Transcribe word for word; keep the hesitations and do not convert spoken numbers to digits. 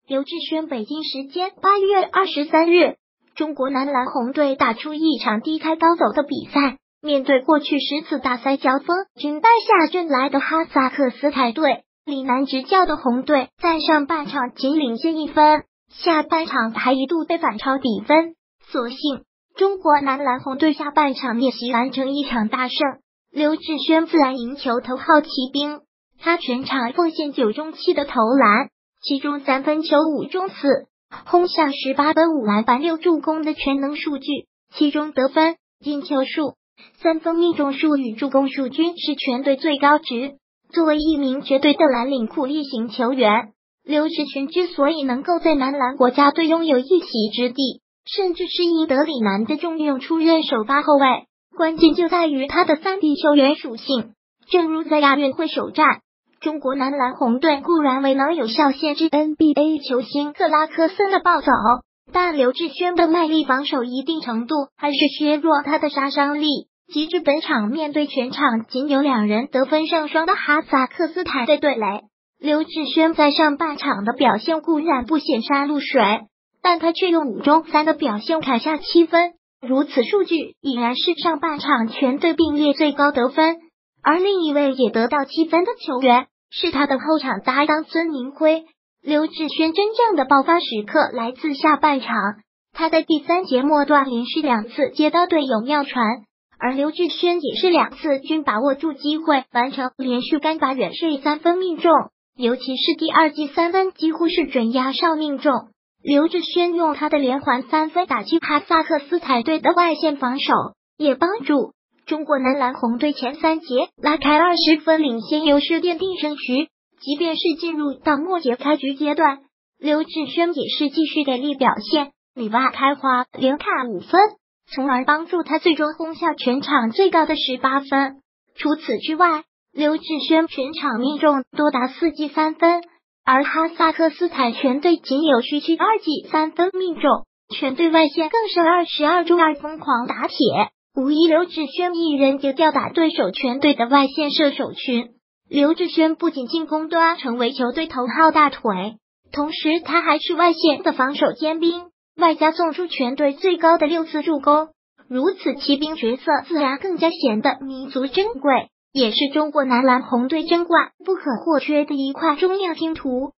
刘志轩北京时间八月二十三日，中国男篮红队打出一场低开高走的比赛，面对过去十次大赛交锋均败下阵来的哈萨克斯坦队，李楠执教的红队在上半场仅领先一分，下半场还一度被反超比分，所幸中国男篮红队下半场逆袭完成一场大胜。刘志轩自然赢球头号骑兵，他全场奉献九中七的投篮，其中三分球五中四，轰下十八分五篮板六助攻的全能数据，其中得分、进球数、三分命中数与助攻数均是全队最高值。作为一名绝对的蓝领苦力型球员，刘志轩之所以能够在男篮国家队拥有一席之地，甚至是赢得李楠的重用出任首发后卫，关键就在于他的三 D 球员属性。正如在亚运会首战，中国男篮红队固然未能有效限制 N B A 球星克拉克森的暴走，但刘志轩的卖力防守一定程度还是削弱他的杀伤力。及至本场面对全场仅有两人得分上双的哈萨克斯坦队对垒，刘志轩在上半场的表现固然不显山露水，但他却用五中三的表现砍下七分，如此数据已然是上半场全队并列最高得分。而另一位也得到七分的球员是他的后场搭档孙铭徽。刘志轩真正的爆发时刻来自下半场，他在第三节末段连续两次接到队友妙传，而刘志轩也是两次均把握住机会完成连续干拔远射三分命中，尤其是第二记三分几乎是准压哨命中。刘志轩用他的连环三分打击哈萨克斯坦队的外线防守，也帮助中国男篮红队前三节拉开二十分领先优势，奠定胜局。即便是进入到末节开局阶段，刘志轩也是继续给力表现，里外开花连砍五分，从而帮助他最终轰下全场最高的十八分。除此之外，刘志轩全场命中多达四记三分，而哈萨克斯坦全队仅有区区二记三分命中，全队外线更是二十二中二疯狂打铁，无疑刘志轩一人就吊打对手全队的外线射手群。刘志轩不仅进攻端成为球队头号大腿，同时他还是外线的防守尖兵，外加送出全队最高的六次助攻，如此骑兵角色自然更加显得弥足珍贵，也是中国男篮红队争冠不可或缺的一块重要拼图。